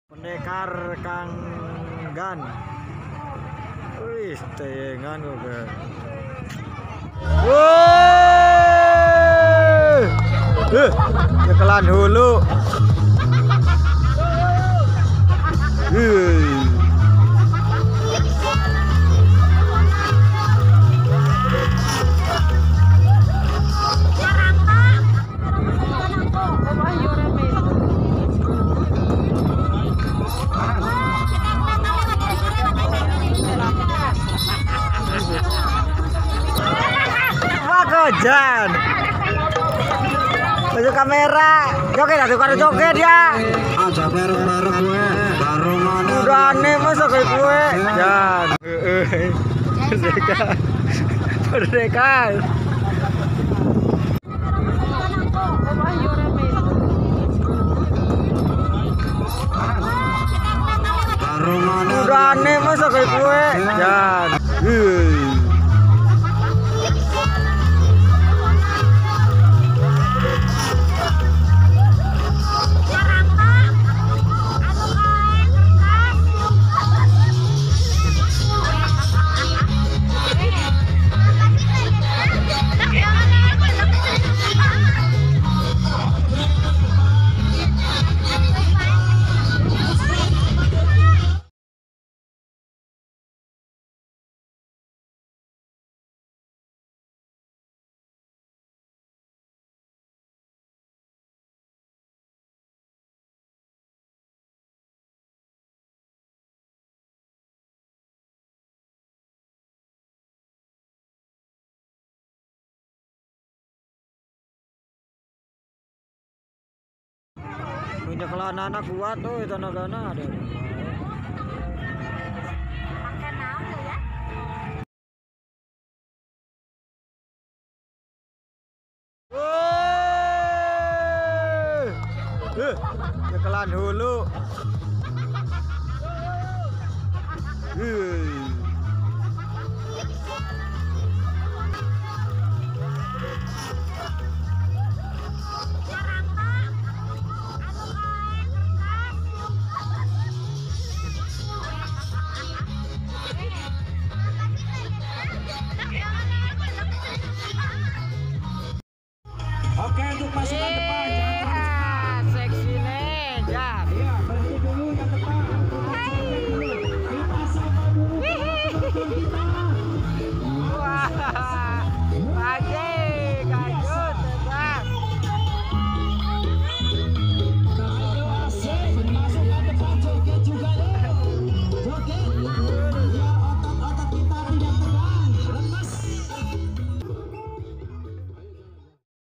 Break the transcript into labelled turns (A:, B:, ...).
A: Pendekar Kang Gan. Wih, tengan juga. Wih, nyekelan hulu. Jan, baju kamera, joget atau kado joget ya.
B: Aja bareng-bareng gue, barengan.
A: Udah aneh masa kayak gue, Jan. Merdeka. Udah aneh masa kayak gue, Jan. Punya kelana anak kuat tuh tenaga ada. Nyekelan hulu.
B: Oke, untuk pasukan depan jangan
A: seksi nih, Jan.
B: iya,